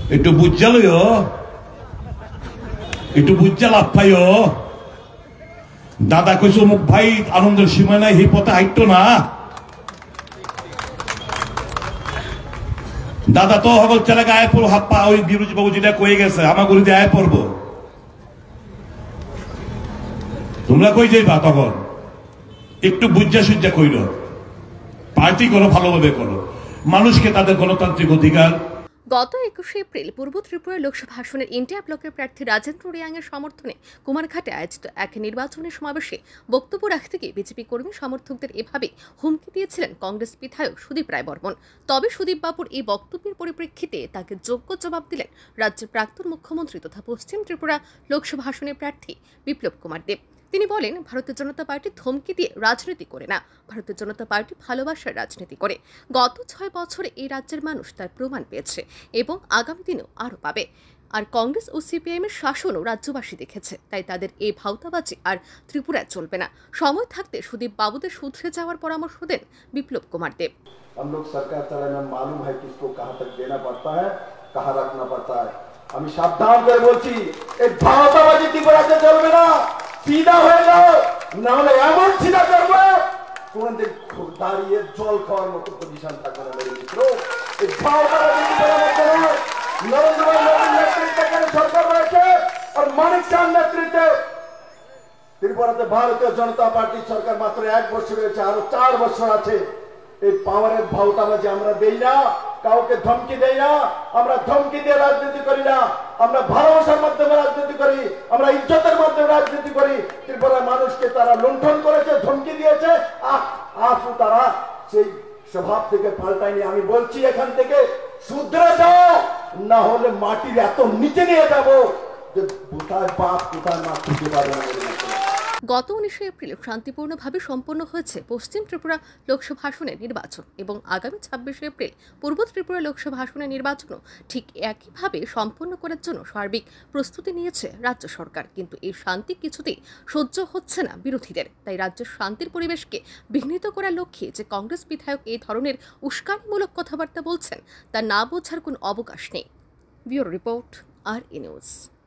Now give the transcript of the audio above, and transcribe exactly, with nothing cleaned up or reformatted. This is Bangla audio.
একটু বুঝালইও, একটু বুঝা লাভ পাইও। দাদা কইস মুখ ভাই আনন্দের সীমা নাই, এই পথে হাইটো না। দাদা তো হগল চলে গায়ে পড়বো, হাত পা ওই বিরোধী বাবু যেটা কয়ে গেছে আমার গুলি দিয়ে আয় পড়বো। তোমরা কই যাইবা তখন? একটু বুঝা সুজ্জা কইল, পার্টি করো, ভালোভাবে করো, মানুষকে তাদের গণতান্ত্রিক অধিকার। গত একুশে এপ্রিল পূর্ব ত্রিপুরা লোকসভা আসনের ইন্ডিয়া ব্লকের প্রার্থী রাজেন্দ্র রিয়াং এর সমর্থনে কুমারঘাটে আয়োজিত এক নির্বাচনী সমাবেশে বক্তব্য রাখতে গিয়ে বিজেপি কর্মী সমর্থকদের এভাবে হুমকি দিয়েছিলেন কংগ্রেস বিধায়ক সুদীপ রায় বর্মন। তবে সুদীপ বাবুর এই বক্তব্যের পরিপ্রেক্ষিতে তাকে যোগ্য জবাব দিলেন রাজ্যের প্রাক্তন মুখ্যমন্ত্রী তথা পশ্চিম ত্রিপুরা লোকসভা আসনের প্রার্থী বিপ্লব কুমার দেব। তিনি বলেন, ভারতীয় জনতা পার্টি ধমকি দিয়ে রাজনীতি করে না, ভারতীয় জনতা পার্টি ভালোবাসার রাজনীতি করে। গত ছয় বছরে এই রাজ্যের মানুষ তার প্রমাণ পেয়েছে এবং আগামী দিনেও আরও পাবে। আর কংগ্রেস ও সিপিআইএম এর শাসনও রাজ্যবাসী দেখেছে, তাই তাদের এই ভাওতাবাজি আর ত্রিপুরায় চলবে না। সময় থাকতে সুদীপ বাবুদের শুধরে যাওয়ার পরামর্শ দেন বিপ্লব কুমার দেব। हम लोग सरकार चलाने में मालूम है किसको कहां तक देना पड़ता है, कहां रखना पड़ता है। আমি সাবধান করে বলছি, এই ভাওতাবাজি ত্রিপুরাতে চলবে না। सीधा হয়ে যাও, না হলে এমন সিধা করবে কোনদিন দাঁড়িয়ে জল খাওয়ার মতো পজিশন থাকবে না। মেরে মিত্র, এই ভাওতাবাজি ত্রিপুরাতে নয়। নরেন্দ্র মোদীর নেতৃত্বে এখানে সরকার রয়েছে আর মানিক শাহর নেতৃত্বে ত্রিপুরাতে ভারতীয় জনতা পার্টির সরকার মাত্র এক বছর রয়েছে, আরো চার বছর আছে। এই পাওয়ারের ভাওতাবাজি আমরা দেই না, কাউকে ধমকি দেই না। আমরা ধমকি দিয়ে রাজনীতি করি না, আমরা ভালোবাসার মাধ্যমে রাজনীতি করি, আমরা ইজ্জতের মাধ্যমে রাজনীতি করি। ত্রিপুরার মানুষকে তারা লুণ্ঠন করেছে, ধমকি দিয়েছে, আফু তারা সেই স্বভাব থেকে পাল্টায়নি। আমি বলছি এখান থেকে শুধরে যাও, না হলে মাটির এত নিচে নিয়ে যাবো যে কোথায় বাপ কোথায় মা খুঁজে পাবে না। গত উনিশে এপ্রিল শান্তিপূর্ণভাবে সম্পন্ন হয়েছে পশ্চিম ত্রিপুরা লোকসভা আসনের নির্বাচন এবং আগামী ছাব্বিশে এপ্রিল পূর্ব ত্রিপুরা লোকসভা আসনের নির্বাচনও ঠিক একইভাবে সম্পন্ন করার জন্য সার্বিক প্রস্তুতি নিয়েছে রাজ্য সরকার। কিন্তু এই শান্তি কিছুতেই সহ্য হচ্ছে না বিরোধীদের, তাই রাজ্যের শান্তির পরিবেশকে বিঘ্নিত করার লক্ষ্যে যে কংগ্রেস বিধায়ক এই ধরনের উস্কানিমূলক কথাবার্তা বলছেন তা না বোঝার কোনো অবকাশ নেই। ব্যুরো রিপোর্ট, আর ই নিউজ।